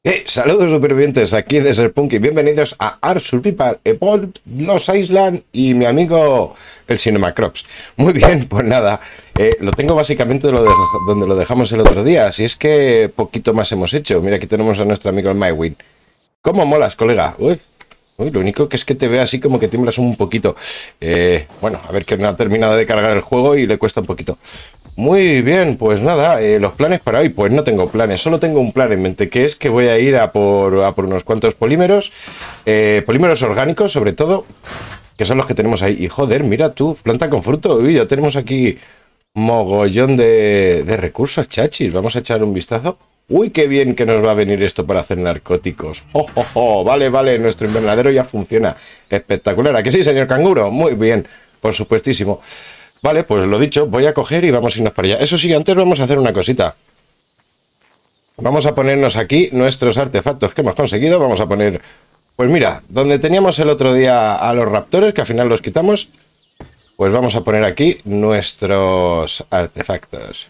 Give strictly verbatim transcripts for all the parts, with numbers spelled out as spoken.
Eh, saludos supervivientes, aquí de Serpunk y bienvenidos a Ark Survival Evolved, Los Island y mi amigo el Cinemacrops. Muy bien, pues nada, eh, lo tengo básicamente lo de, donde lo dejamos el otro día, así es que poquito más hemos hecho. Mira, aquí tenemos a nuestro amigo el MyWin. ¿Cómo molas, colega? Uy, uy, lo único que es que te veo así como que tiemblas un poquito. Eh, bueno, a ver que no ha terminado de cargar el juego y le cuesta un poquito. Muy bien, pues nada, eh, los planes para hoy, pues no tengo planes, solo tengo un plan en mente, que es que voy a ir a por, a por unos cuantos polímeros, eh, polímeros orgánicos sobre todo, que son los que tenemos ahí. Y joder, mira tú, planta con fruto, uy, ya tenemos aquí mogollón de, de recursos, chachis, vamos a echar un vistazo. Uy, qué bien que nos va a venir esto para hacer narcóticos. ¡Oh, oh, oh! Vale, vale, nuestro invernadero ya funciona. Espectacular, ¿a que sí, señor canguro? Muy bien, por supuestísimo. Vale, pues lo dicho, voy a coger y vamos a irnos para allá. Eso sí, antes vamos a hacer una cosita. Vamos a ponernos aquí nuestros artefactos que hemos conseguido. Vamos a poner, pues mira, donde teníamos el otro día a los raptores, que al final los quitamos, pues vamos a poner aquí nuestros artefactos.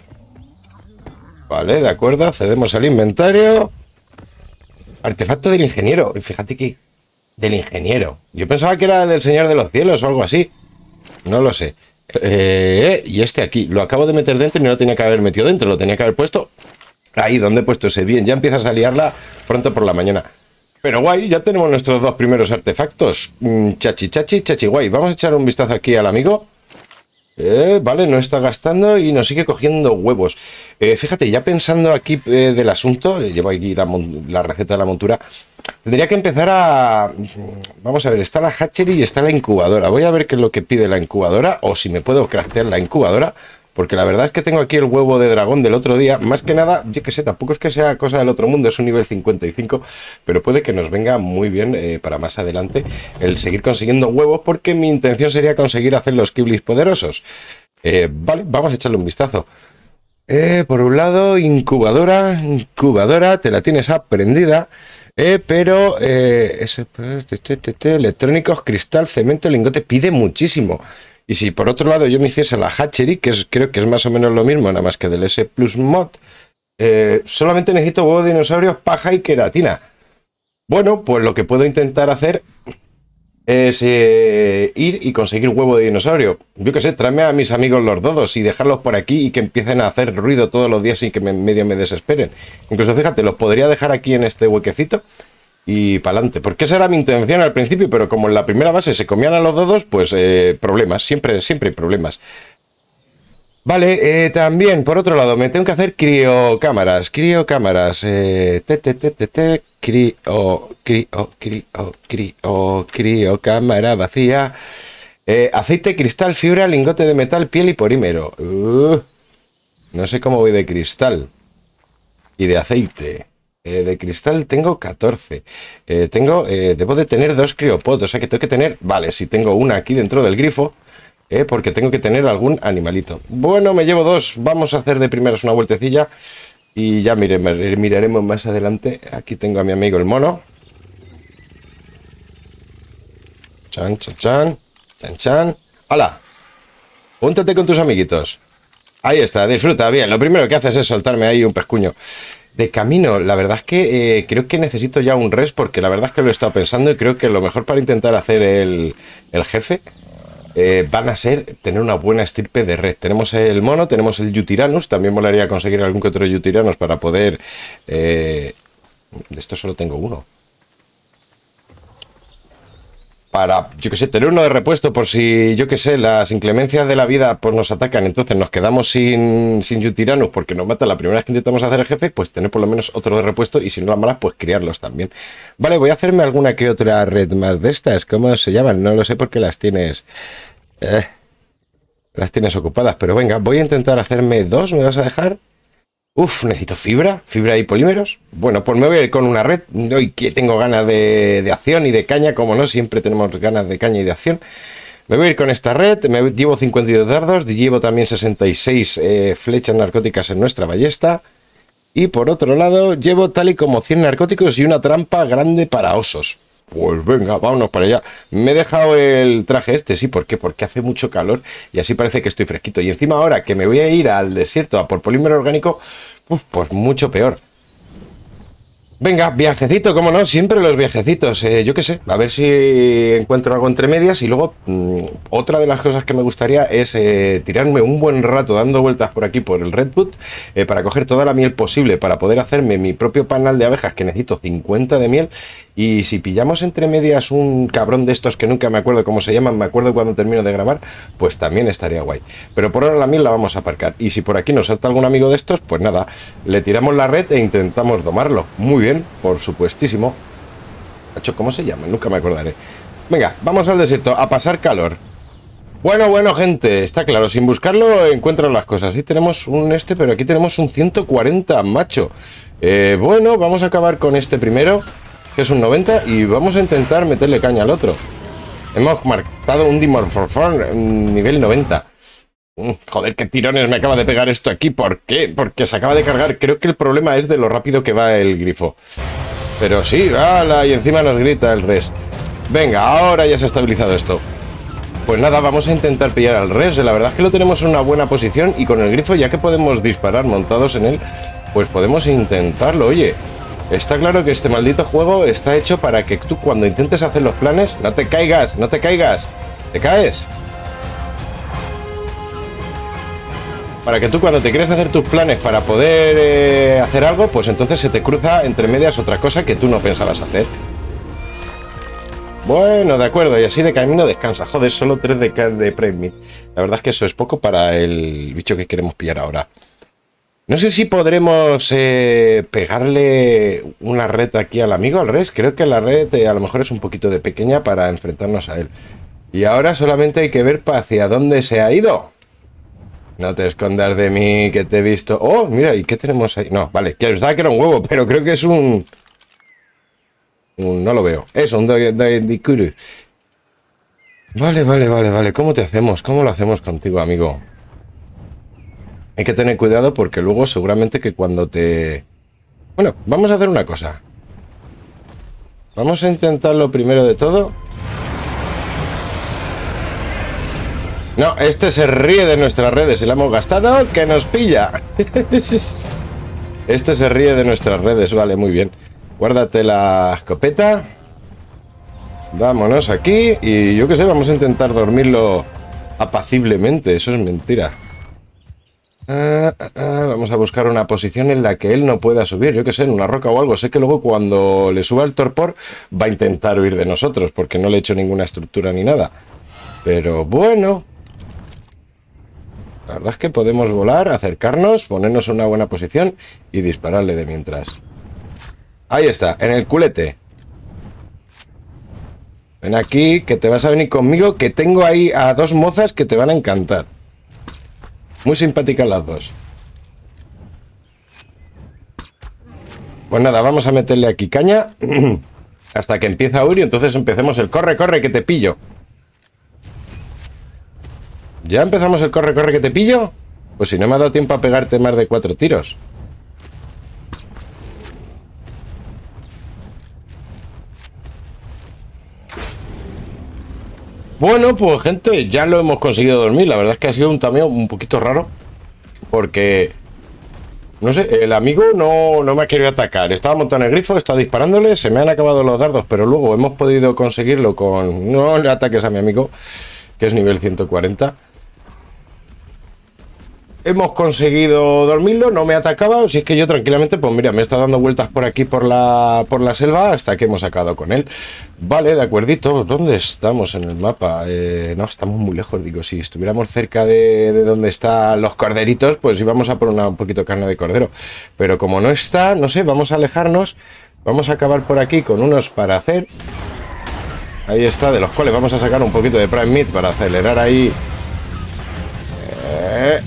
Vale, de acuerdo, accedemos al inventario. Artefacto del ingeniero, fíjate que del ingeniero. Yo pensaba que era del Señor de los Cielos o algo así. No lo sé. Eh, y este aquí, lo acabo de meter dentro y no lo tenía que haber metido dentro, lo tenía que haber puesto ahí donde he puesto ese. Bien, ya empiezas a liarla pronto por la mañana. Pero guay, ya tenemos nuestros dos primeros artefactos. Mm, chachi, chachi, chachi, guay. Vamos a echar un vistazo aquí al amigo. Eh, vale, no está gastando y nos sigue cogiendo huevos. Eh, fíjate, ya pensando aquí eh, del asunto, eh, llevo aquí la, la receta de la montura. Tendría que empezar a... Vamos a ver, está la hatchery y está la incubadora. Voy a ver qué es lo que pide la incubadora o si me puedo craftear la incubadora. Porque la verdad es que tengo aquí el huevo de dragón del otro día. Más que nada, yo que sé, tampoco es que sea cosa del otro mundo, es un nivel cincuenta y cinco. Pero puede que nos venga muy bien eh, para más adelante el seguir consiguiendo huevos. Porque mi intención sería conseguir hacer los kiblis poderosos. Eh, vale, vamos a echarle un vistazo. Eh, por un lado, incubadora, incubadora, te la tienes aprendida. Eh, pero eh, ese, electrónicos, cristal, cemento, lingote, pide muchísimo. Y si por otro lado yo me hiciese la hatchery, que es, creo que es más o menos lo mismo, nada más que del S Plus Mod, eh, solamente necesito huevo de dinosaurios, paja y queratina. Bueno, pues lo que puedo intentar hacer es eh, ir y conseguir huevo de dinosaurio. Yo qué sé, tráeme a mis amigos los dodos y dejarlos por aquí y que empiecen a hacer ruido todos los días y que me, medio me desesperen. Incluso fíjate, los podría dejar aquí en este huequecito y para adelante. Porque esa era mi intención al principio, pero como en la primera base se comían a los dodos, pues eh, problemas, siempre, siempre hay problemas. Vale, eh, también, por otro lado, me tengo que hacer criocámaras, criocámaras, eh, te, te, te, te, te, crio, crio, crio, crio, criocámara vacía, eh, aceite, cristal, fibra, lingote de metal, piel y polímero. Uh, no sé cómo voy de cristal y de aceite. Eh, de cristal tengo catorce. Eh, tengo, eh, debo de tener dos criopods, o sea que tengo que tener, vale, si tengo una aquí dentro del grifo. Eh, porque tengo que tener algún animalito. Bueno, me llevo dos. Vamos a hacer de primeras una vueltecilla. Y ya mire, miraremos más adelante. Aquí tengo a mi amigo el mono. Chan, chan, chan. Chan, chan. ¡Hala! Júntate con tus amiguitos. Ahí está, disfruta. Bien, lo primero que haces es soltarme ahí un pescuño. De camino, la verdad es que eh, creo que necesito ya un res. Porque la verdad es que lo he estado pensando. Y creo que lo mejor para intentar hacer el, el jefe... Eh, van a ser tener una buena estirpe de red. Tenemos el mono, tenemos el Yutyrannus. También molaría conseguir algún que otro Yutyrannus para poder... Eh, de esto solo tengo uno. Para, yo que sé, tener uno de repuesto por si, yo que sé, las inclemencias de la vida pues nos atacan. Entonces nos quedamos sin, sin Yutyrannus porque nos matan la primera vez que intentamos hacer el jefe. Pues tener por lo menos otro de repuesto y si no las malas, pues criarlos también. Vale, voy a hacerme alguna que otra red más de estas. ¿Cómo se llaman? No lo sé porque las tienes... Eh, las tienes ocupadas, pero venga, voy a intentar hacerme dos. ¿Me vas a dejar? Uf, necesito fibra, fibra y polímeros. Bueno, pues me voy a ir con una red. Hoy que tengo ganas de, de acción y de caña, como no, siempre tenemos ganas de caña y de acción. Me voy a ir con esta red. Me llevo cincuenta y dos dardos, llevo también sesenta y seis eh, flechas narcóticas en nuestra ballesta. Y por otro lado, llevo tal y como cien narcóticos y una trampa grande para osos. Pues venga, vámonos para allá. Me he dejado el traje este, sí, ¿por qué? Porque hace mucho calor y así parece que estoy fresquito. Y encima ahora que me voy a ir al desierto a por polímero orgánico, uf, pues mucho peor. Venga, viajecito, cómo no, siempre los viajecitos, eh, yo qué sé, a ver si encuentro algo entre medias y luego mmm, otra de las cosas que me gustaría es eh, tirarme un buen rato dando vueltas por aquí por el Redwood eh, para coger toda la miel posible, para poder hacerme mi propio panal de abejas que necesito cincuenta de miel. Y si pillamos entre medias un cabrón de estos que nunca me acuerdo cómo se llaman, me acuerdo cuando termino de grabar, pues también estaría guay. Pero por ahora la miel la vamos a aparcar. Y si por aquí nos salta algún amigo de estos, pues nada, le tiramos la red e intentamos domarlo. Muy bien, por supuestísimo. ¿Cómo se llama? Nunca me acordaré. Venga, vamos al desierto, a pasar calor. Bueno, bueno, gente, está claro, sin buscarlo encuentro las cosas. Ahí tenemos un este, pero aquí tenemos un ciento cuarenta, macho. Eh, bueno, vamos a acabar con este primero, que es un noventa, y vamos a intentar meterle caña al otro. Hemos marcado un Dimorphorn nivel noventa. Joder, qué tirones me acaba de pegar esto aquí. ¿Por qué? Porque se acaba de cargar. Creo que el problema es de lo rápido que va el grifo. Pero sí, ¡hala! Y encima nos grita el res. Venga, ahora ya se ha estabilizado esto. Pues nada, vamos a intentar pillar al res. La verdad es que lo tenemos en una buena posición y con el grifo, ya que podemos disparar montados en él, pues podemos intentarlo. Oye, está claro que este maldito juego está hecho para que tú cuando intentes hacer los planes, no te caigas, no te caigas. ¿Te caes? Para que tú cuando te quieres hacer tus planes para poder eh, hacer algo, pues entonces se te cruza entre medias otra cosa que tú no pensabas hacer. Bueno, de acuerdo, y así de camino descansa. Joder, solo tres de, de Prime Meat. La verdad es que eso es poco para el bicho que queremos pillar ahora. No sé si podremos eh, pegarle una red aquí al amigo, al res. Creo que la red eh, a lo mejor es un poquito de pequeña para enfrentarnos a él. Y ahora solamente hay que ver hacia dónde se ha ido. No te escondas de mí, que te he visto. Oh, mira, ¿y qué tenemos ahí? No, vale, que estaba que era un huevo, pero creo que es un... un no lo veo. Eso, un Dikuru. Vale, vale, vale, vale. ¿Cómo te hacemos? ¿Cómo lo hacemos contigo, amigo? Hay que tener cuidado porque luego seguramente que cuando te... Bueno, vamos a hacer una cosa. Vamos a intentarlo primero de todo. No, este se ríe de nuestras redes. Si la hemos gastado, que nos pilla. Este se ríe de nuestras redes. Vale, muy bien. Guárdate la escopeta. Vámonos aquí. Y yo qué sé, vamos a intentar dormirlo apaciblemente. Eso es mentira. Ah, ah, ah, vamos a buscar una posición en la que él no pueda subir. Yo qué sé, en una roca o algo. Sé que luego cuando le suba el torpor va a intentar huir de nosotros, porque no le he hecho ninguna estructura ni nada. Pero bueno... La verdad es que podemos volar, acercarnos, ponernos en una buena posición y dispararle de mientras. Ahí está, en el culete. Ven aquí, que te vas a venir conmigo, que tengo ahí a dos mozas que te van a encantar. Muy simpáticas las dos. Pues nada, vamos a meterle aquí caña hasta que empieza a huir y entonces empecemos el corre, corre, que te pillo. ¿Ya empezamos el corre, corre, que te pillo? Pues si no me ha dado tiempo a pegarte más de cuatro tiros. Bueno, pues gente, ya lo hemos conseguido dormir. La verdad es que ha sido un tameo un poquito raro. Porque, no sé, el amigo no, no me ha querido atacar. Estaba montado en el grifo, estaba disparándole, se me han acabado los dardos, pero luego hemos podido conseguirlo con... No le ataques a mi amigo, que es nivel ciento cuarenta. Hemos conseguido dormirlo, no me atacaba, si es que yo tranquilamente, pues mira, me está dando vueltas por aquí por la, por la selva hasta que hemos acabado con él. Vale, de acuerdito, ¿dónde estamos en el mapa? Eh, no, estamos muy lejos, digo, si estuviéramos cerca de, de donde están los corderitos, pues íbamos a por una, un poquito de carne de cordero. Pero como no está, no sé, vamos a alejarnos, vamos a acabar por aquí con unos para hacer. Ahí está, de los cuales vamos a sacar un poquito de Prime Meat para acelerar ahí. Eh...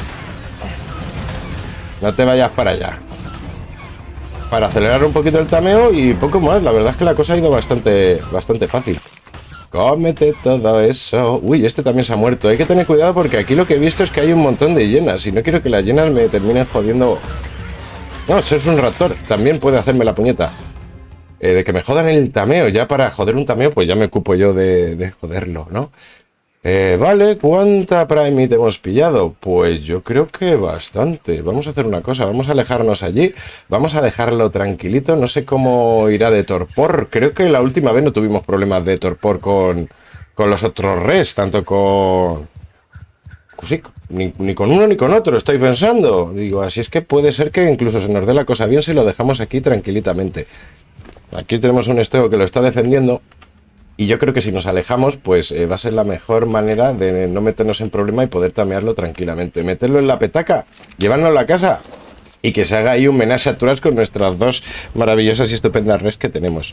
No te vayas para allá. Para acelerar un poquito el tameo y poco más. La verdad es que la cosa ha ido bastante, bastante fácil. Cómete todo eso. Uy, este también se ha muerto. Hay que tener cuidado porque aquí lo que he visto es que hay un montón de hienas. Y no quiero que las hienas me terminen jodiendo. No, eso es un raptor. También puede hacerme la puñeta. Eh, de que me jodan el tameo. Ya para joder un tameo, pues ya me ocupo yo de, de joderlo, ¿no? Eh, vale, ¿cuánta Primate hemos pillado? Pues yo creo que bastante. Vamos a hacer una cosa, vamos a alejarnos allí, vamos a dejarlo tranquilito, no sé cómo irá de torpor. Creo que la última vez no tuvimos problemas de torpor con, con los otros res, tanto con... Pues sí, ni, ni con uno ni con otro, estoy pensando. Digo, así es que puede ser que incluso se nos dé la cosa bien si lo dejamos aquí tranquilitamente. Aquí tenemos un estego que lo está defendiendo. Y yo creo que si nos alejamos, pues eh, va a ser la mejor manera de no meternos en problema y poder tamearlo tranquilamente. Meterlo en la petaca, llevarlo a la casa y que se haga ahí un menaje a turas con nuestras dos maravillosas y estupendas res que tenemos.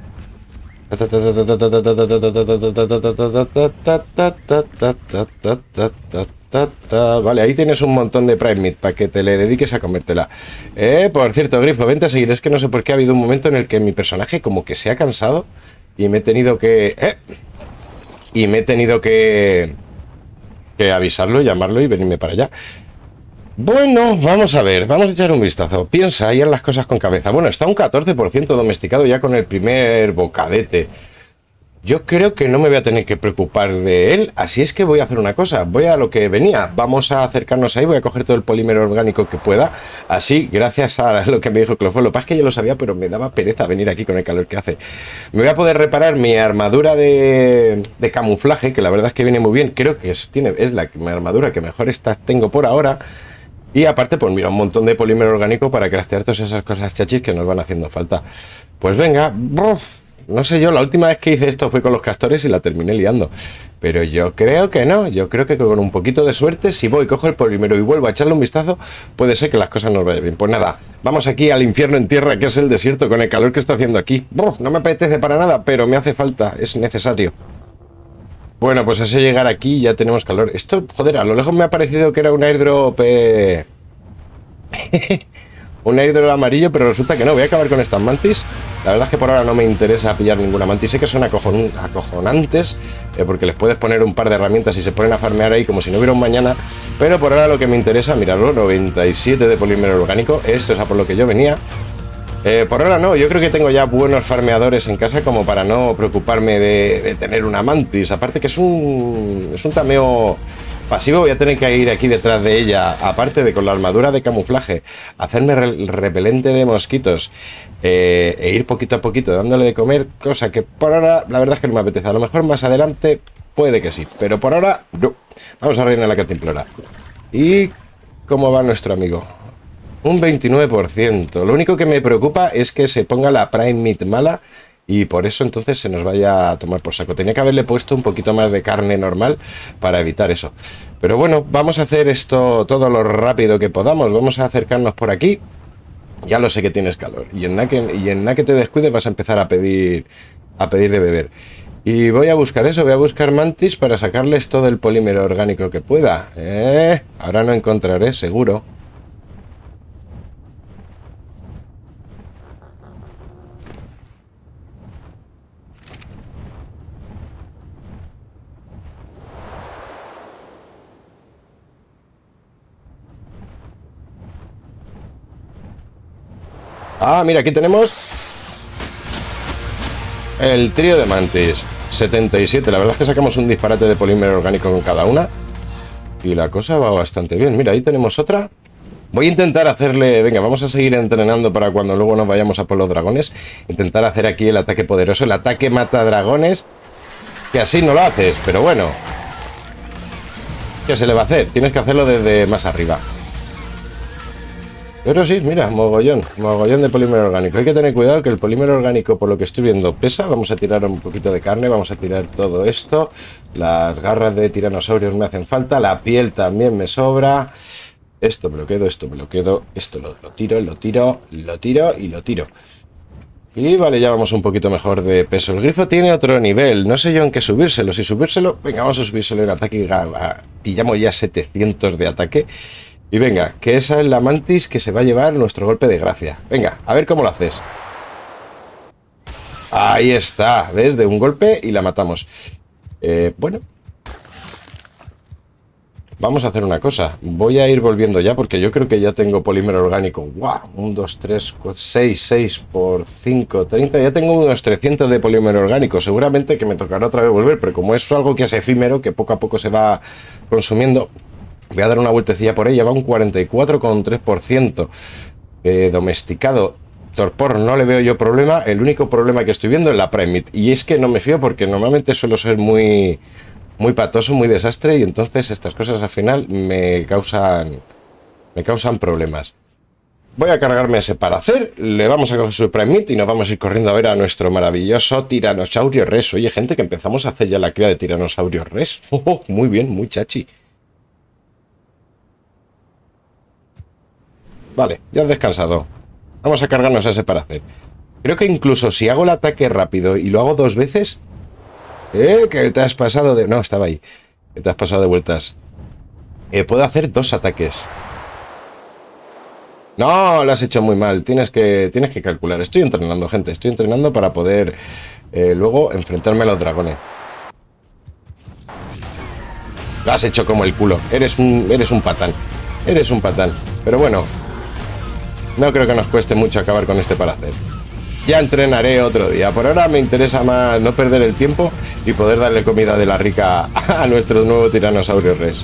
Vale, ahí tienes un montón de Prime Meat para que te le dediques a comértela. Eh, por cierto, Grifo, vente a seguir. Es que no sé por qué ha habido un momento en el que mi personaje como que se ha cansado y me he tenido que... Eh, y me he tenido que... que avisarlo, llamarlo y venirme para allá. Bueno, vamos a ver, vamos a echar un vistazo. Piensa ahí en las cosas con cabeza. Bueno, está un catorce por ciento domesticado ya con el primer bocadete. Yo creo que no me voy a tener que preocupar de él, así es que voy a hacer una cosa, voy a lo que venía, vamos a acercarnos ahí, voy a coger todo el polímero orgánico que pueda, así, gracias a lo que me dijo Clofo, lo que pasa es que yo lo sabía, pero me daba pereza venir aquí con el calor que hace. Me voy a poder reparar mi armadura de, de camuflaje, que la verdad es que viene muy bien, creo que es, tiene, es la mi armadura que mejor está, tengo por ahora, y aparte, pues mira, un montón de polímero orgánico para craftear todas esas cosas chachis que nos van haciendo falta. Pues venga, ¡buf! No sé yo, la última vez que hice esto fue con los castores y la terminé liando. Pero yo creo que no, yo creo que con un poquito de suerte, si voy, cojo el polímero y vuelvo a echarle un vistazo, puede ser que las cosas nos vayan bien. Pues nada, vamos aquí al infierno en tierra, que es el desierto, con el calor que está haciendo aquí. ¡Buf! No me apetece para nada, pero me hace falta, es necesario. Bueno, pues así llegar aquí ya tenemos calor. Esto, joder, a lo lejos me ha parecido que era un airdrop... Eh... un airdrop amarillo, pero resulta que no. Voy a acabar con estas mantis. La verdad es que por ahora no me interesa pillar ninguna mantis. Sé que son acojon acojonantes, eh, porque les puedes poner un par de herramientas y se ponen a farmear ahí como si no hubiera un mañana. Pero por ahora lo que me interesa, mirarlo, noventa y siete de polímero orgánico. Esto es a por lo que yo venía. Eh, por ahora no, yo creo que tengo ya buenos farmeadores en casa como para no preocuparme de, de tener una mantis. Aparte que es un, es un tameo pasivo, voy a tener que ir aquí detrás de ella, aparte de con la armadura de camuflaje, hacerme re repelente de mosquitos eh, e ir poquito a poquito dándole de comer, cosa que por ahora la verdad es que no me apetece. A lo mejor más adelante puede que sí, pero por ahora no. Vamos a reinar la cantimplora. ¿Y cómo va nuestro amigo? Un veintinueve por ciento. Lo único que me preocupa es que se ponga la Prime Meat mala y por eso entonces se nos vaya a tomar por saco. Tenía que haberle puesto un poquito más de carne normal para evitar eso. Pero bueno, vamos a hacer esto todo lo rápido que podamos. Vamos a acercarnos por aquí. Ya lo sé que tienes calor. Y en nada que, y en nada que te descuides vas a empezar a pedir, a pedir de beber. Y voy a buscar eso, voy a buscar mantis para sacarles todo el polímero orgánico que pueda. ¿Eh? Ahora no encontraré, seguro. Ah, mira, aquí tenemos el trío de mantis. setenta y siete. La verdad es que sacamos un disparate de polímero orgánico con cada una. Y la cosa va bastante bien. Mira, ahí tenemos otra. Voy a intentar hacerle... Venga, vamos a seguir entrenando para cuando luego nos vayamos a por los dragones. Intentar hacer aquí el ataque poderoso, el ataque mata dragones. Que así no lo haces, pero bueno. ¿Qué se le va a hacer? Tienes que hacerlo desde más arriba. Pero sí, mira, mogollón, mogollón de polímero orgánico. Hay que tener cuidado que el polímero orgánico, por lo que estoy viendo, pesa. Vamos a tirar un poquito de carne, vamos a tirar todo esto. Las garras de tiranosaurios me hacen falta, la piel también me sobra. Esto me lo quedo, esto me lo quedo, esto lo, lo tiro, lo tiro, lo tiro y lo tiro. Y vale, ya vamos un poquito mejor de peso. El grifo tiene otro nivel, no sé yo en qué subírselo. Si subírselo, venga, vamos a subírselo en ataque y pillamos ya setecientos de ataque. Y venga, que esa es la mantis que se va a llevar nuestro golpe de gracia. Venga, a ver cómo lo haces. Ahí está, ¿ves? De un golpe y la matamos. Eh, bueno. Vamos a hacer una cosa. Voy a ir volviendo ya porque yo creo que ya tengo polímero orgánico. ¡Wow! uno, dos, tres, seis, seis por cinco, treinta. Ya tengo unos trescientos de polímero orgánico. Seguramente que me tocará otra vez volver, pero como es algo que es efímero, que poco a poco se va consumiendo, voy a dar una vueltecilla por ella. Va un cuarenta y cuatro coma tres por ciento eh, domesticado. Torpor no le veo yo problema. El único problema que estoy viendo es la Prime Meat. Y es que no me fío porque normalmente suelo ser muy... muy patoso, muy desastre, y entonces estas cosas al final me causan me causan problemas. Voy a cargarme ese para hacer, le vamos a coger su Prime Meat y nos vamos a ir corriendo a ver a nuestro maravilloso Tiranosaurio Rex. Oye, gente, que empezamos a hacer ya la cría de Tiranosaurio Rex. Oh, oh, muy bien, muy chachi. Vale, ya has descansado. Vamos a cargarnos a ese para hacer. Creo que incluso si hago el ataque rápido y lo hago dos veces... Eh, que te has pasado de... No, estaba ahí. Que te has pasado de vueltas. Eh, puedo hacer dos ataques. No, lo has hecho muy mal. Tienes que, tienes que calcular. Estoy entrenando, gente. Estoy entrenando para poder eh, luego enfrentarme a los dragones. Lo has hecho como el culo. Eres un, eres un patán. Eres un patán. Pero bueno, no creo que nos cueste mucho acabar con este para hacer. Ya entrenaré otro día. Por ahora me interesa más no perder el tiempo y poder darle comida de la rica a nuestro nuevo Tiranosaurio Rex.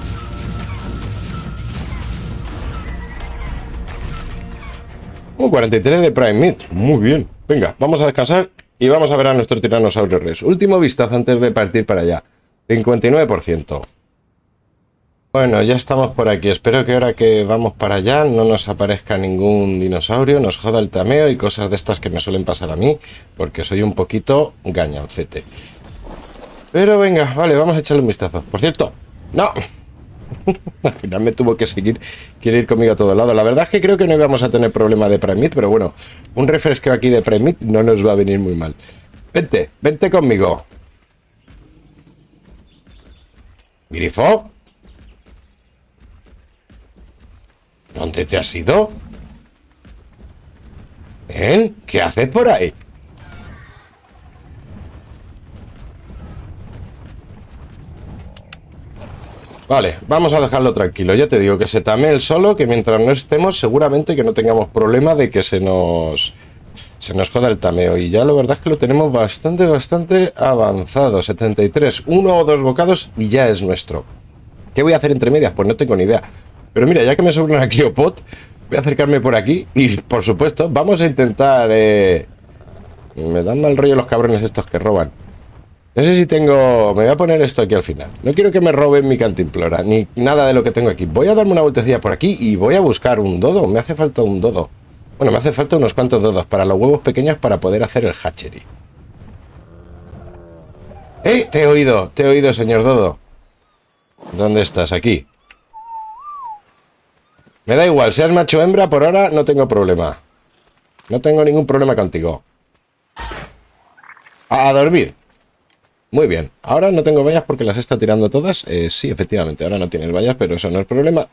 Un cuarenta y tres de Prime Meat. Muy bien. Venga, vamos a descansar y vamos a ver a nuestro Tiranosaurio Rex. Último vistazo antes de partir para allá. cincuenta y nueve por ciento. Bueno, ya estamos por aquí. Espero que ahora que vamos para allá no nos aparezca ningún dinosaurio, nos joda el tameo y cosas de estas que me suelen pasar a mí, porque soy un poquito gañancete. Pero venga, vale, vamos a echarle un vistazo. Por cierto, ¡no! Al final me tuvo que seguir, quiere ir conmigo a todo lado. La verdad es que creo que no íbamos a tener problema de Prime Meat, pero bueno, un refresco aquí de Prime Meat no nos va a venir muy mal. Vente, vente conmigo. ¿Grifo? ¿Dónde te has ido? ¿Eh? ¿Qué haces por ahí? Vale, vamos a dejarlo tranquilo. Ya te digo que se tame el solo, que mientras no estemos seguramente que no tengamos problema de que se nos se nos joda el tameo. Y ya la verdad es que lo tenemos bastante, bastante avanzado. setenta y tres, uno o dos bocados y ya es nuestro. ¿Qué voy a hacer entre medias? Pues no tengo ni idea. Pero mira, ya que me sobra una Cryopod, voy a acercarme por aquí y, por supuesto, vamos a intentar... Eh... Me dan mal rollo los cabrones estos que roban. No sé si tengo... Me voy a poner esto aquí al final. No quiero que me roben mi cantimplora, ni nada de lo que tengo aquí. Voy a darme una vueltecilla por aquí y voy a buscar un dodo. Me hace falta un dodo. Bueno, me hace falta unos cuantos dodos para los huevos pequeños para poder hacer el hatchery. ¡Eh! Te he oído, te he oído, señor dodo. ¿Dónde estás? Aquí. Me da igual, seas macho o hembra, por ahora no tengo problema. No tengo ningún problema contigo. A dormir. Muy bien. Ahora no tengo vallas porque las está tirando todas. Eh, sí, efectivamente, ahora no tienes vallas, pero eso no es problema.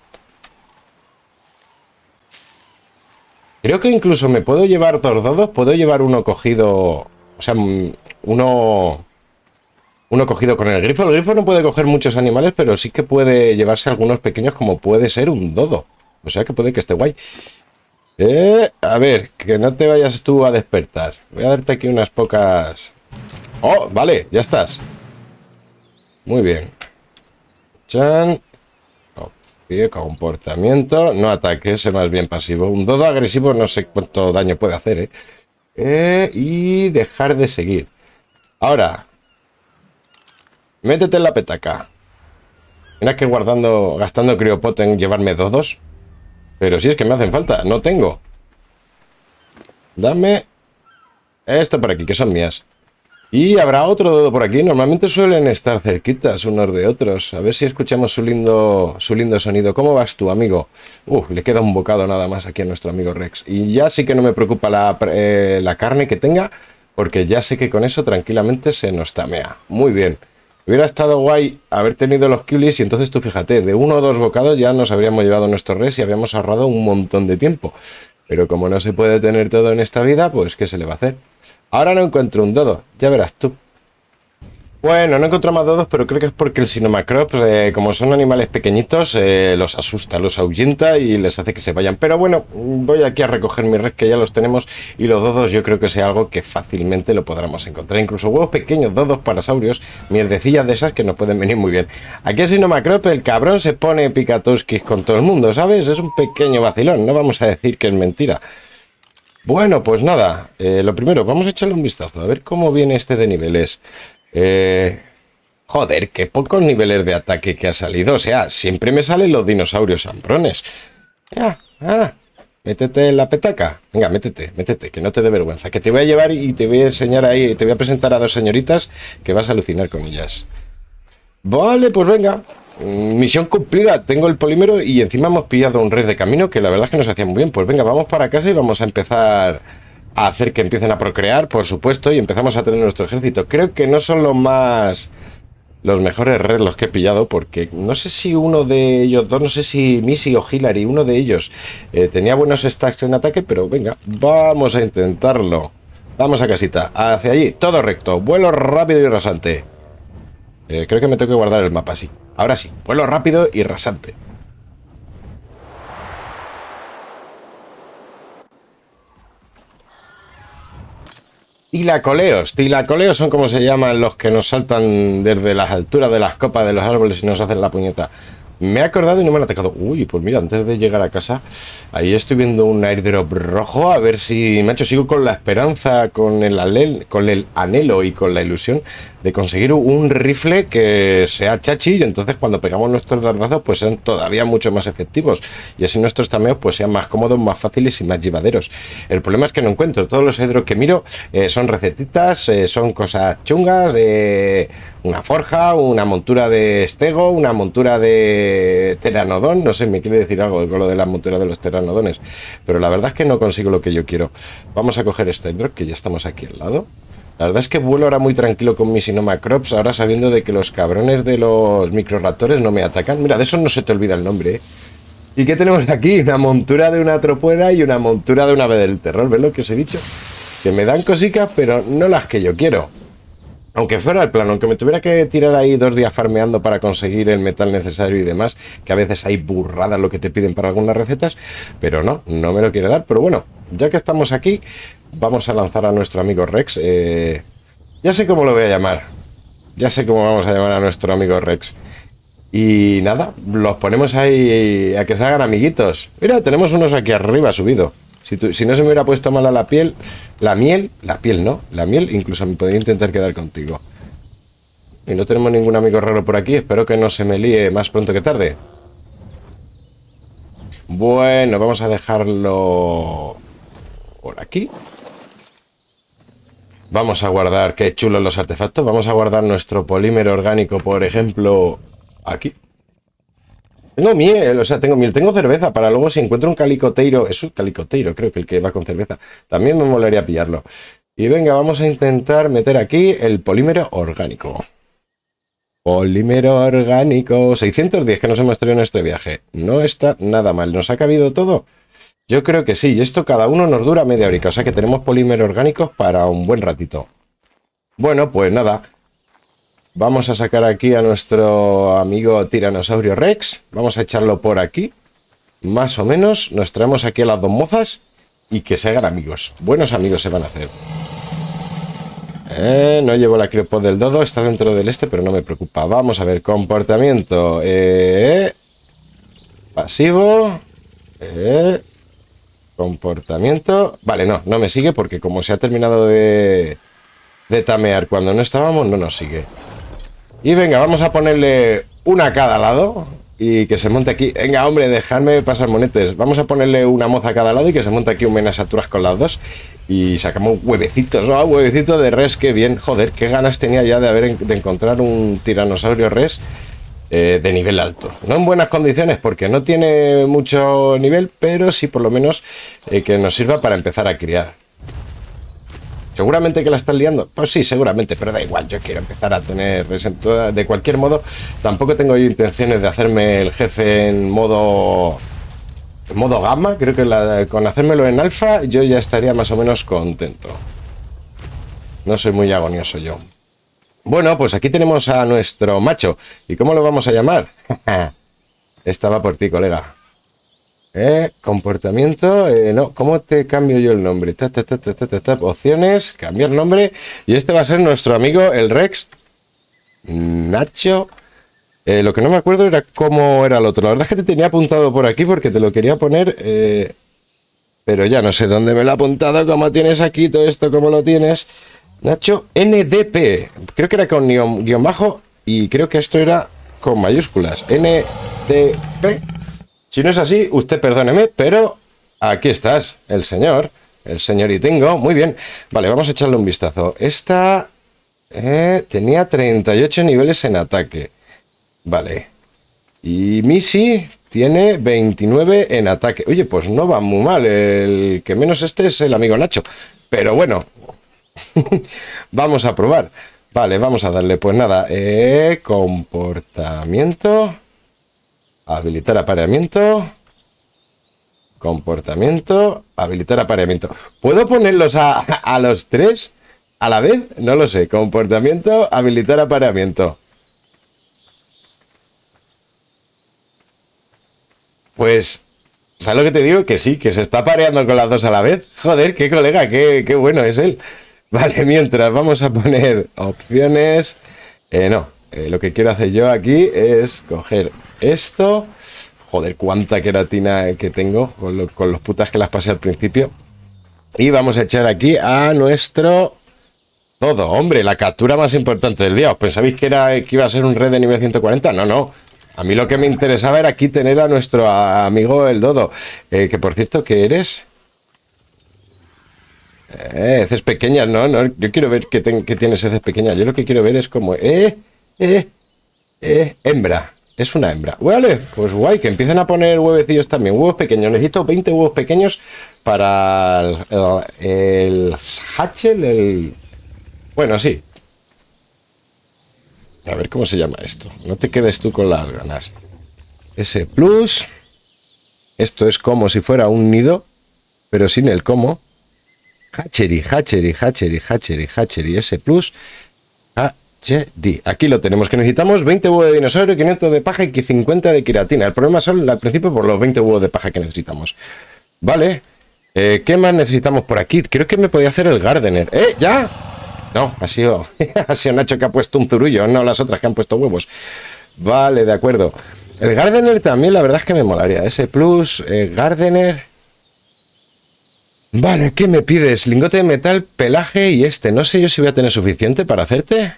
Creo que incluso me puedo llevar dos dodos. Puedo llevar uno cogido... O sea, uno... Uno cogido con el grifo. El grifo no puede coger muchos animales, pero sí que puede llevarse algunos pequeños, como puede ser un dodo. O sea que puede que esté guay. Eh, a ver, que no te vayas tú a despertar. Voy a darte aquí unas pocas... Oh, vale, ya estás. Muy bien. Chan. Opción, comportamiento. No ataque, ese más bien pasivo. Un dodo agresivo no sé cuánto daño puede hacer, ¿eh? eh y dejar de seguir. Ahora... Métete en la petaca. Mira que guardando, gastando Cryopod en llevarme dodos. Pero si es que me hacen falta, no tengo. Dame esto por aquí, que son mías. Y habrá otro dodo por aquí. Normalmente suelen estar cerquitas unos de otros. A ver si escuchamos su lindo, su lindo sonido. ¿Cómo vas tú, amigo? Uh, le queda un bocado nada más aquí a nuestro amigo Rex. Y ya sí que no me preocupa la, eh, la carne que tenga, porque ya sé que con eso tranquilamente se nos tamea. Muy bien. Hubiera estado guay haber tenido los killis y entonces tú fíjate, de uno o dos bocados ya nos habríamos llevado nuestro res y habíamos ahorrado un montón de tiempo. Pero como no se puede tener todo en esta vida, pues ¿qué se le va a hacer? Ahora no encuentro un dodo, ya verás tú. Bueno, no encuentro más dodos, pero creo que es porque el Sinomacrops, eh, como son animales pequeñitos, eh, los asusta, los ahuyenta y les hace que se vayan. Pero bueno, voy aquí a recoger mi red, que ya los tenemos, y los dodos yo creo que sea algo que fácilmente lo podremos encontrar. Incluso huevos pequeños, dodos, parasaurios, mierdecillas de esas que nos pueden venir muy bien. Aquí el Sinomacrops, el cabrón se pone picatoskis con todo el mundo, ¿sabes? Es un pequeño vacilón, no vamos a decir que es mentira. Bueno, pues nada, eh, lo primero, vamos a echarle un vistazo, a ver cómo viene este de niveles. Eh, joder, qué pocos niveles de ataque que ha salido. O sea, siempre me salen los dinosaurios hambrones. Ah, ah, métete en la petaca. Venga, métete, métete, que no te dé vergüenza. Que te voy a llevar y te voy a enseñar ahí, te voy a presentar a dos señoritas que vas a alucinar con ellas. Vale, pues venga. Misión cumplida. Tengo el polímero y encima hemos pillado un red de camino que la verdad es que nos hacía muy bien. Pues venga, vamos para casa y vamos a empezar a hacer que empiecen a procrear, por supuesto, y empezamos a tener nuestro ejército. Creo que no son los más... los mejores res los que he pillado, porque no sé si uno de ellos dos, no sé si Missy o Hillary, uno de ellos eh, tenía buenos stacks en ataque, pero venga, vamos a intentarlo. Vamos a casita, hacia allí, todo recto, vuelo rápido y rasante. Eh, creo que me tengo que guardar el mapa, sí. Ahora sí, vuelo rápido y rasante. Tilacoleos, tilacoleos son como se llaman los que nos saltan desde las alturas de las copas de los árboles y nos hacen la puñeta. Me he acordado y no me han atacado. Uy, pues mira, antes de llegar a casa, ahí estoy viendo un airdrop rojo. A ver si, macho, sigo con la esperanza, con el, alel, con el anhelo y con la ilusión de conseguir un rifle que sea chachi. Y entonces cuando pegamos nuestros dardazos, pues sean todavía mucho más efectivos. Y así nuestros tameos pues sean más cómodos, más fáciles y más llevaderos. El problema es que no encuentro. Todos los airdrops que miro eh, son recetitas, eh, son cosas chungas, eh, una forja, una montura de estego, una montura de pteranodón, no sé, me quiere decir algo con lo de la montura de los pteranodones, pero la verdad es que no consigo lo que yo quiero. Vamos a coger este airdrop, que ya estamos aquí al lado. La verdad es que vuelo ahora muy tranquilo con mi Sinomacrops, ahora sabiendo de que los cabrones de los microraptores no me atacan. Mira, de eso no se te olvida el nombre, ¿eh? ¿Y qué tenemos aquí? Una montura de una tropuera y una montura de una ave del terror, ¿ves lo que os he dicho? Que me dan cositas, pero no las que yo quiero. Aunque fuera el plan, aunque me tuviera que tirar ahí dos días farmeando para conseguir el metal necesario y demás, que a veces hay burradas lo que te piden para algunas recetas, pero no, no me lo quiere dar. Pero bueno, ya que estamos aquí, vamos a lanzar a nuestro amigo Rex. Eh, ya sé cómo lo voy a llamar. Ya sé cómo vamos a llamar a nuestro amigo Rex. Y nada, los ponemos ahí a que se hagan amiguitos. Mira, tenemos unos aquí arriba subido. Si, tu, si no se me hubiera puesto mala la piel, la miel, la piel no, la miel incluso me podría intentar quedar contigo. Y no tenemos ningún amigo raro por aquí, espero que no se me líe más pronto que tarde. Bueno, vamos a dejarlo por aquí. Vamos a guardar, qué chulos los artefactos, vamos a guardar nuestro polímero orgánico, por ejemplo, aquí. Tengo miel, o sea, tengo miel, tengo cerveza para luego si encuentro un calicoteiro, es un calicoteiro, creo que el que va con cerveza, también me molaría pillarlo. Y venga, vamos a intentar meter aquí el polímero orgánico. Polímero orgánico, seiscientos diez que nos hemos traído en este viaje. No está nada mal, ¿nos ha cabido todo? Yo creo que sí, y esto cada uno nos dura media horica, o sea que tenemos polímeros orgánicos para un buen ratito. Bueno, pues nada. Vamos a sacar aquí a nuestro amigo Tiranosaurio Rex. Vamos a echarlo por aquí. Más o menos. Nos traemos aquí a las dos mozas. Y que se hagan amigos. Buenos amigos se van a hacer. Eh, no llevo la criopod del dodo. Está dentro del este, pero no me preocupa. Vamos a ver. Comportamiento. Eh, pasivo. Eh, comportamiento. Vale, no. No me sigue porque como se ha terminado de, de tamear cuando no estábamos, no nos sigue. Y venga, vamos a ponerle una a cada lado y que se monte aquí. Venga, hombre, dejadme pasar monetes. Vamos a ponerle una moza a cada lado y que se monte aquí un Menasaturas con las dos. Y sacamos huevecitos, ¿no? Huevecito de res, qué bien. Joder, qué ganas tenía ya de, haber, de encontrar un tiranosaurio res eh, de nivel alto. No en buenas condiciones porque no tiene mucho nivel, pero sí por lo menos eh, que nos sirva para empezar a criar. ¿Seguramente que la estás liando? Pues sí, seguramente, pero da igual, yo quiero empezar a tener toda. De cualquier modo, tampoco tengo yo intenciones de hacerme el jefe en modo en modo gamma. Creo que la, con hacérmelo en alfa yo ya estaría más o menos contento. No soy muy agonioso yo. Bueno, pues aquí tenemos a nuestro macho. ¿Y cómo lo vamos a llamar? Esta va por ti, colega. Eh, comportamiento, eh, no, ¿cómo te cambio yo el nombre? Ta, ta, ta, ta, ta, ta, ta. Opciones, cambiar nombre. Y este va a ser nuestro amigo, el Rex. Nacho. Eh, lo que no me acuerdo era cómo era el otro. La verdad es que te tenía apuntado por aquí porque te lo quería poner... Eh, pero ya no sé dónde me lo ha apuntado, cómo tienes aquí todo esto, cómo lo tienes... Nacho N D P, creo que era con guión, guión bajo y creo que esto era con mayúsculas. N D P. Si no es así, usted perdóneme, pero aquí estás, el señor, el señoritingo. Muy bien, vale, vamos a echarle un vistazo. Esta eh, tenía treinta y ocho niveles en ataque. Vale. Y Missy tiene veintinueve en ataque. Oye, pues no va muy mal. El que menos este es el amigo Nacho. Pero bueno... Vamos a probar. Vale, vamos a darle, pues nada, eh, comportamiento, habilitar apareamiento, comportamiento, habilitar apareamiento. ¿Puedo ponerlos a, a los tres a la vez? No lo sé. Comportamiento, habilitar apareamiento. Pues, ¿sabes lo que te digo? Que sí, que se está apareando con las dos a la vez. Joder, qué colega, qué, qué bueno es él. Vale, mientras vamos a poner opciones... Eh, no, eh, lo que quiero hacer yo aquí es coger esto. Joder, cuánta queratina que tengo con, lo, con los putas que las pasé al principio. Y vamos a echar aquí a nuestro... Todo, hombre, la captura más importante del día. ¿Os pensabais que, era, que iba a ser un red de nivel ciento cuarenta? No, no. A mí lo que me interesaba era aquí tener a nuestro amigo el Dodo. Eh, que por cierto, ¿qué eres? Eh, heces pequeñas, no, no, yo quiero ver que, ten, que tienes heces pequeñas. Yo lo que quiero ver es como, eh, eh, eh, hembra. Es una hembra. Vale, pues guay, que empiecen a poner huevecillos también. Huevos pequeños. Necesito veinte huevos pequeños para el, el, el hatchel, el... Bueno, sí. A ver cómo se llama esto. No te quedes tú con las ganas. S plus. Esto es como si fuera un nido, pero sin el como. Hatchery, hatchery, hatchery, hatchery, hatchery, S plus, hatchery. Aquí lo tenemos, que necesitamos veinte huevos de dinosaurio, quinientos de paja y cincuenta de queratina. El problema son al principio por los veinte huevos de paja que necesitamos. Vale, eh, ¿qué más necesitamos por aquí? Creo que me podía hacer el gardener. ¿Eh? ¿Ya? No, ha sido, ha sido Nacho que ha puesto un zurullo, no las otras que han puesto huevos. Vale, de acuerdo. El gardener también, la verdad es que me molaría. S plus, eh, gardener... Vale, ¿qué me pides? Lingote de metal, pelaje y este. No sé yo si voy a tener suficiente para hacerte.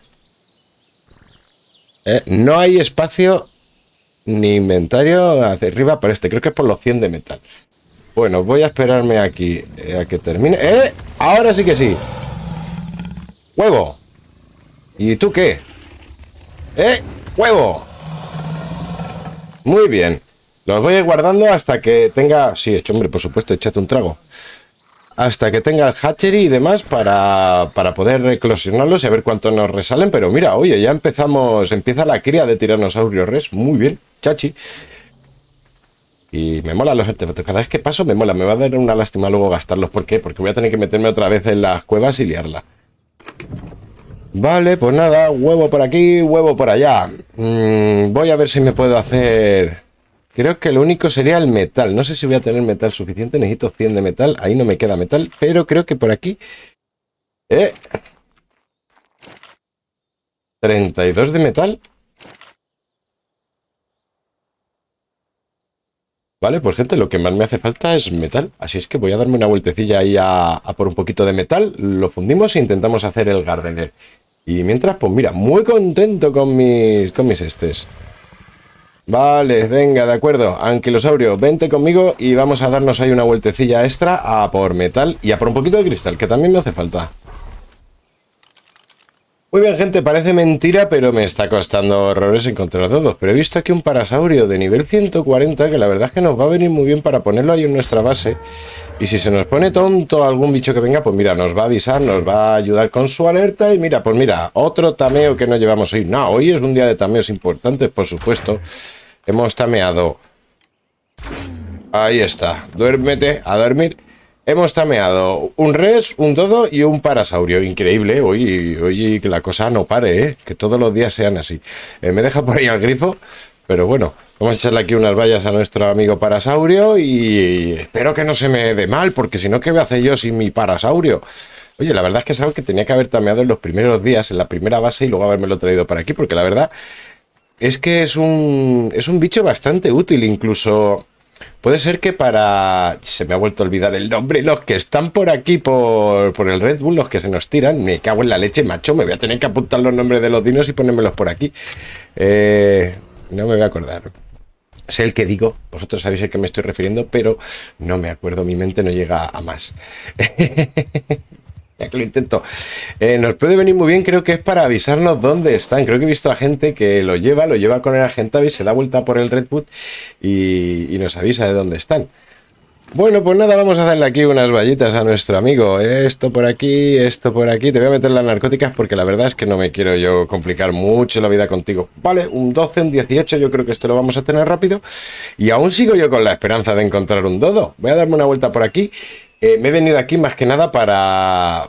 Eh, no hay espacio ni inventario hacia arriba para este. Creo que es por los cien de metal. Bueno, voy a esperarme aquí eh, a que termine. ¡Eh! Ahora sí que sí. ¡Huevo! ¿Y tú qué? ¡Eh! ¡Huevo! Muy bien. Los voy a ir guardando hasta que tenga... Sí, hecho, hombre, por supuesto, échate un trago. Hasta que tenga el hatchery y demás para, para poder eclosionarlos y a ver cuánto nos resalen. Pero mira, oye, ya empezamos, empieza la cría de Tiranosaurio Rex. Muy bien, chachi. Y me mola los artefactos. Cada vez que paso me mola. Me va a dar una lástima luego gastarlos. ¿Por qué? Porque voy a tener que meterme otra vez en las cuevas y liarla. Vale, pues nada, huevo por aquí, huevo por allá. Mm, voy a ver si me puedo hacer... Creo que lo único sería el metal. No sé si voy a tener metal suficiente. Necesito cien de metal. Ahí no me queda metal. Pero creo que por aquí... ¿Eh? treinta y dos de metal. Vale, pues gente, lo que más me hace falta es metal. Así es que voy a darme una vueltecilla ahí a, a por un poquito de metal. Lo fundimos e intentamos hacer el gardener. Y mientras, pues mira, muy contento con mis, con mis estes. Vale, venga, de acuerdo. Anquilosaurio, vente conmigo y vamos a darnos ahí una vueltecilla extra a por metal y a por un poquito de cristal, que también me hace falta. Muy bien, gente, parece mentira, pero me está costando horrores encontrar todos. Pero he visto aquí un parasaurio de nivel ciento cuarenta que la verdad es que nos va a venir muy bien para ponerlo ahí en nuestra base. Y si se nos pone tonto algún bicho que venga, pues mira, nos va a avisar, nos va a ayudar con su alerta. Y mira, pues mira, otro tameo que no llevamos hoy. No, hoy es un día de tameos importantes, por supuesto. Hemos tameado. Ahí está. Duérmete, a dormir. Hemos tameado un res, un dodo y un parasaurio. Increíble, oye, oye, que la cosa no pare, ¿eh? Que todos los días sean así. Eh, me deja por ahí al grifo, pero bueno, vamos a echarle aquí unas vallas a nuestro amigo parasaurio y espero que no se me dé mal, porque si no, ¿qué voy a hacer yo sin mi parasaurio? Oye, la verdad es que es algo que tenía que haber tameado en los primeros días, en la primera base, y luego habérmelo traído para aquí, porque la verdad es que es un, es un bicho bastante útil, incluso... Puede ser que para... Se me ha vuelto a olvidar el nombre. Los que están por aquí, por, por el Red Bull, los que se nos tiran. Me cago en la leche, macho. Me voy a tener que apuntar los nombres de los dinos y ponérmelos por aquí. Eh, no me voy a acordar. Sé el que digo. Vosotros sabéis el que me estoy refiriendo, pero no me acuerdo. Mi mente no llega a más. Ya que lo intento. Eh, nos puede venir muy bien, creo que es para avisarnos dónde están. Creo que he visto a gente que lo lleva, lo lleva con el Argentavis, se da vuelta por el Redwood y, y nos avisa de dónde están. Bueno, pues nada, vamos a darle aquí unas vallitas a nuestro amigo. Esto por aquí, esto por aquí. Te voy a meter las narcóticas porque la verdad es que no me quiero yo complicar mucho la vida contigo. Vale, un doce, un dieciocho, yo creo que esto lo vamos a tener rápido. Y aún sigo yo con la esperanza de encontrar un dodo. Voy a darme una vuelta por aquí. Eh, me he venido aquí más que nada para,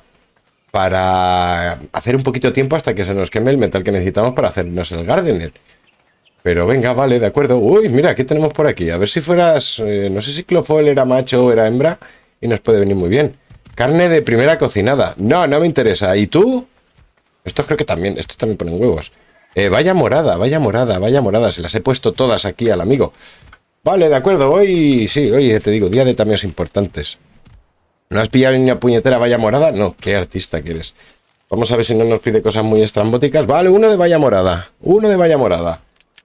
para hacer un poquito de tiempo hasta que se nos queme el metal que necesitamos para hacernos el Gardener. Pero venga, vale, de acuerdo. Uy, mira, ¿qué tenemos por aquí? A ver si fueras... Eh, no sé si Clofoel era macho o era hembra y nos puede venir muy bien. Carne de primera cocinada. No, no me interesa. ¿Y tú? Estos creo que también... Estos también ponen huevos. Eh, vaya morada, vaya morada, vaya morada. Se las he puesto todas aquí al amigo. Vale, de acuerdo. Hoy... Sí, hoy te digo, día de tameos importantes. ¿No has pillado ni una puñetera valla morada? No, qué artista que eres. Vamos a ver si no nos pide cosas muy estrambóticas. Vale, uno de valla morada. Uno de valla morada.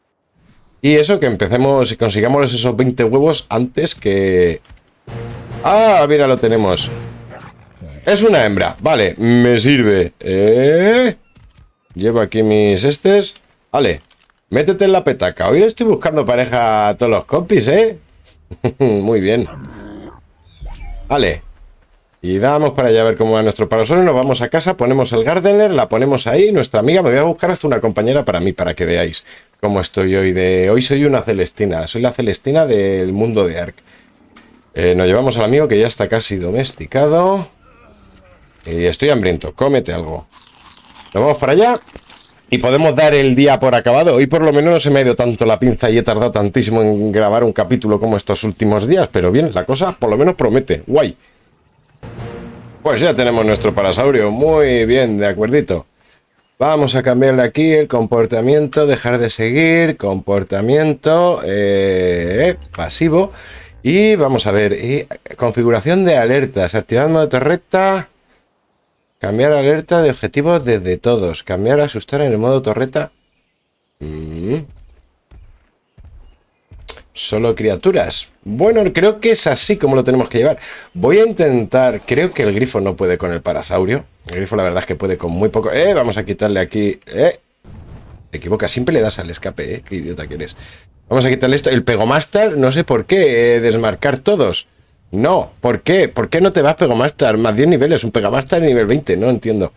Y eso, que empecemos y consigamos esos veinte huevos antes que... Ah, mira, lo tenemos. Es una hembra. Vale, me sirve. ¿Eh? Llevo aquí mis estes. Vale, métete en la petaca. Hoy estoy buscando pareja a todos los compis, ¿eh? Muy bien. Vale. Y vamos para allá a ver cómo va nuestro parasaurio. Nos vamos a casa, ponemos el Gardener, la ponemos ahí. Nuestra amiga, me voy a buscar hasta una compañera para mí, para que veáis cómo estoy hoy. De Hoy soy una Celestina, soy la Celestina del mundo de Ark. Eh, nos llevamos al amigo que ya está casi domesticado. Y estoy hambriento, cómete algo. Nos vamos para allá y podemos dar el día por acabado. Hoy por lo menos no se me ha ido tanto la pinza y he tardado tantísimo en grabar un capítulo como estos últimos días. Pero bien, la cosa por lo menos promete, guay. Pues ya tenemos nuestro parasaurio. Muy bien, de acuerdito. Vamos a cambiarle aquí el comportamiento, dejar de seguir, comportamiento eh, pasivo. Y vamos a ver, y configuración de alertas, activar modo torreta, cambiar alerta de objetivos desde todos, cambiar asustar en el modo torreta. Mm. Solo criaturas. Bueno, creo que es así como lo tenemos que llevar. Voy a intentar... Creo que el grifo no puede con el parasaurio. El grifo la verdad es que puede con muy poco... Eh, vamos a quitarle aquí... Eh. Te equivocas, siempre le das al escape, eh. Qué idiota que eres. Vamos a quitarle esto. El Pegomaster, no sé por qué. Eh, desmarcar todos. No, ¿por qué? ¿Por qué no te vas Pegomaster? Más diez niveles, un Pegomaster nivel veinte. No entiendo.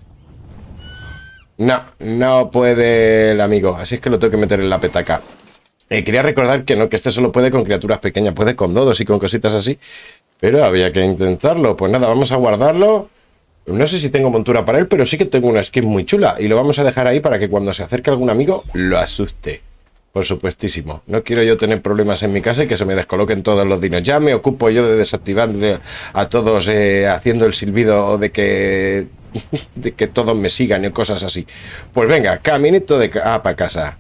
No, no puede el amigo. Así es que lo tengo que meter en la petaca. Eh, quería recordar que no, que este solo puede con criaturas pequeñas, puede con dodos y con cositas así, pero había que intentarlo. Pues nada, vamos a guardarlo. No sé si tengo montura para él, pero sí que tengo una skin muy chula y lo vamos a dejar ahí para que cuando se acerque algún amigo lo asuste. Por supuestísimo. No quiero yo tener problemas en mi casa y que se me descoloquen todos los dinos. Ya me ocupo yo de desactivarle a todos eh, haciendo el silbido de que de que todos me sigan y cosas así. Pues venga, caminito de ah, para casa.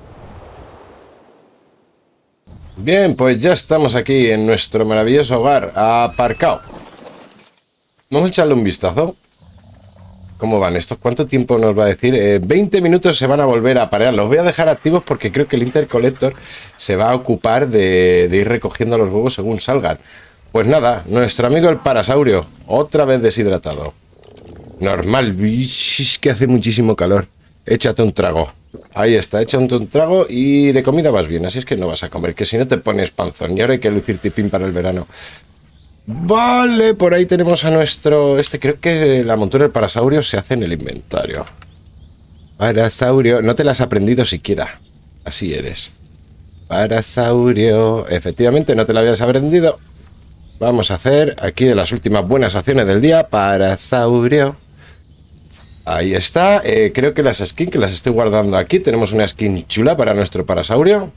Bien, pues ya estamos aquí en nuestro maravilloso hogar, aparcado. Vamos a echarle un vistazo. ¿Cómo van estos? ¿Cuánto tiempo nos va a decir? Eh, veinte minutos se van a volver a parear. Los voy a dejar activos porque creo que el Intercollector se va a ocupar de, de ir recogiendo los huevos según salgan. Pues nada, nuestro amigo el parasaurio, otra vez deshidratado. Normal, es que hace muchísimo calor. Échate un trago. Ahí está, échate un trago y de comida vas bien, así es que no vas a comer, que si no te pones panzón y ahora hay que lucir tipín para el verano. Vale, por ahí tenemos a nuestro... Este creo que la montura del parasaurio se hace en el inventario. Parasaurio, no te la has aprendido siquiera. Así eres. Parasaurio, efectivamente no te la habías aprendido. Vamos a hacer aquí de las últimas buenas acciones del día. Parasaurio. Ahí está. Eh, creo que las skins que las estoy guardando aquí. Tenemos una skin chula para nuestro Parasaurio.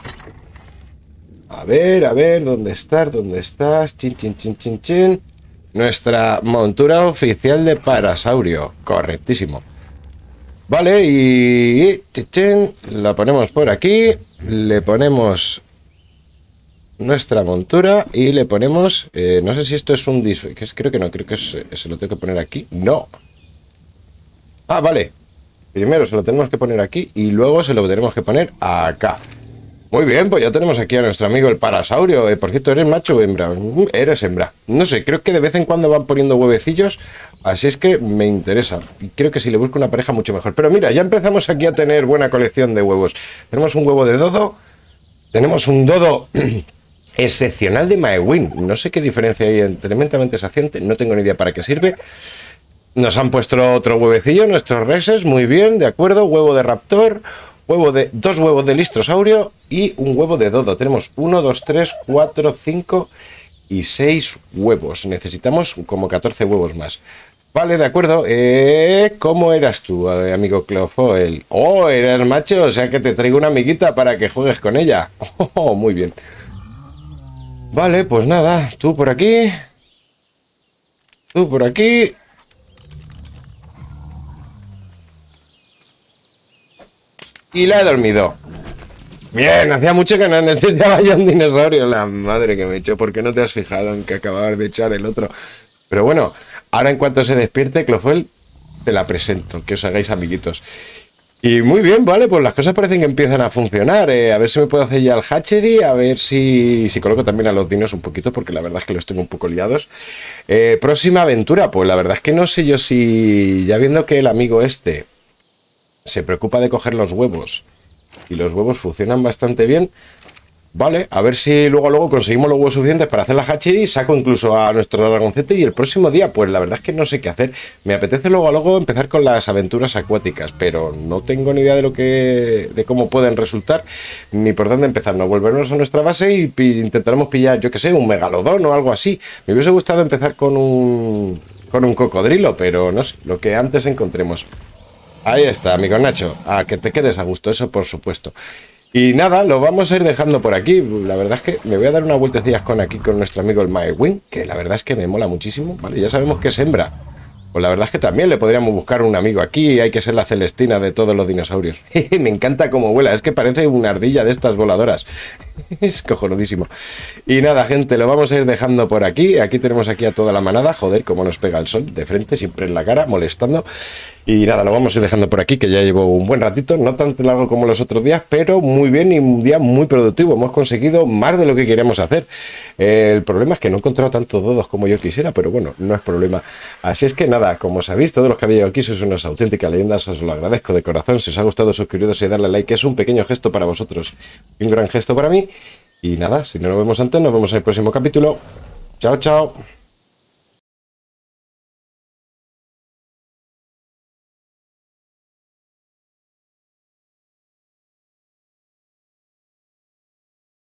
A ver, a ver, ¿dónde estás? ¿Dónde estás? Chin, chin, chin, chin, chin. Nuestra montura oficial de Parasaurio. Correctísimo. Vale, y... Chin, chin, la ponemos por aquí. Le ponemos... nuestra montura y le ponemos, eh, no sé si esto es un disfraz, creo que no, creo que es, se lo tengo que poner aquí, no. Ah, vale, primero se lo tenemos que poner aquí y luego se lo tenemos que poner acá. Muy bien, pues ya tenemos aquí a nuestro amigo el Parasaurio. Eh, por cierto, ¿eres macho o hembra? Eres hembra. No sé, creo que de vez en cuando van poniendo huevecillos, así es que me interesa. Y creo que si le busco una pareja mucho mejor. Pero mira, ya empezamos aquí a tener buena colección de huevos. Tenemos un huevo de dodo, tenemos un dodo... excepcional de Maewyn. No sé qué diferencia hay entre tremendamente saciante. No tengo ni idea para qué sirve. Nos han puesto otro huevecillo, nuestros reses. Muy bien, de acuerdo. Huevo de raptor. Huevo de... Dos huevos de listrosaurio. Y un huevo de dodo. Tenemos uno, dos, tres, cuatro, cinco y seis huevos. Necesitamos como catorce huevos más. Vale, de acuerdo. Eh, ¿Cómo eras tú, eh, amigo Cleofoel? Oh, eras macho. O sea que te traigo una amiguita para que juegues con ella. Oh, muy bien. Vale, pues nada, tú por aquí, tú por aquí. Y la he dormido. Bien, hacía mucho que no necesitaba yo un dinosaurio. La madre que me echó, ¿por qué no te has fijado en que acababa de echar el otro? Pero bueno, ahora en cuanto se despierte, Cleofoel, te la presento, que os hagáis amiguitos. Y muy bien, vale, pues las cosas parecen que empiezan a funcionar. Eh, a ver si me puedo hacer ya el hatchery, a ver si, si coloco también a los dinos un poquito, porque la verdad es que los tengo un poco liados. Eh, próxima aventura, pues la verdad es que no sé yo si, ya viendo que el amigo este se preocupa de coger los huevos y los huevos funcionan bastante bien, vale, a ver si luego luego conseguimos los huevos suficientes para hacer la hatchery, saco incluso a nuestro dragoncete y el próximo día, pues la verdad es que no sé qué hacer. Me apetece luego luego empezar con las aventuras acuáticas, pero no tengo ni idea de lo que, de cómo pueden resultar, ni por dónde empezar. Nos volveremos a nuestra base y pi intentaremos pillar, yo que sé, un megalodón o algo así. Me hubiese gustado empezar con un, con un cocodrilo, pero no sé, lo que antes encontremos. Ahí está, amigo Nacho, a que te quedes a gusto, eso por supuesto. Y nada, lo vamos a ir dejando por aquí. La verdad es que me voy a dar una vueltecilla con aquí con nuestro amigo el Maewyn, que la verdad es que me mola muchísimo. Vale, ya sabemos que es hembra. Pues la verdad es que también le podríamos buscar un amigo aquí. Hay que ser la Celestina de todos los dinosaurios. Me encanta cómo vuela, es que parece una ardilla de estas voladoras. Es cojonudísimo. Y nada, gente, lo vamos a ir dejando por aquí. Aquí tenemos aquí a toda la manada. Joder, cómo nos pega el sol de frente, siempre en la cara, molestando. Y nada, lo vamos a ir dejando por aquí, que ya llevo un buen ratito, no tan largo como los otros días, pero muy bien y un día muy productivo. Hemos conseguido más de lo que queríamos hacer. Eh, el problema es que no he encontrado tantos dodos como yo quisiera, pero bueno, no es problema. Así es que nada, como sabéis, todos los que habéis llegado aquí sois unas auténticas leyendas, os lo agradezco de corazón. Si os ha gustado, suscribiros y darle like, que es un pequeño gesto para vosotros y un gran gesto para mí. Y nada, si no nos vemos antes, nos vemos en el próximo capítulo. Chao, chao.